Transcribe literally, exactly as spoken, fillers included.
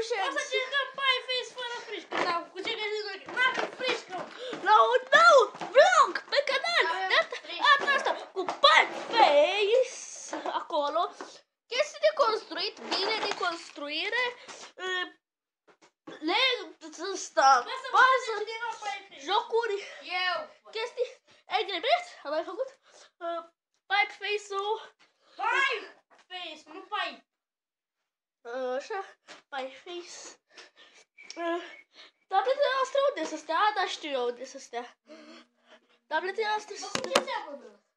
și O să cercăm Pie Face fără frișcă sau cu ce găsiți noi. N-avem frișcă. la un nou vlog pe canal. Data asta cu Pie Face acolo. Chestii de construit, bine de construire. Le stau. Bază, jocuri, Eu. chestii. Angry Birds, am mai făcut. Uh, Pie Face-ul. Pie Face, nu Pie. Uh, așa, Pie Face. Uh, tabletele noastre unde să stea? A, da, știu eu unde să stea. Tabletele noastre să Bă, cum stea. ce seamănă?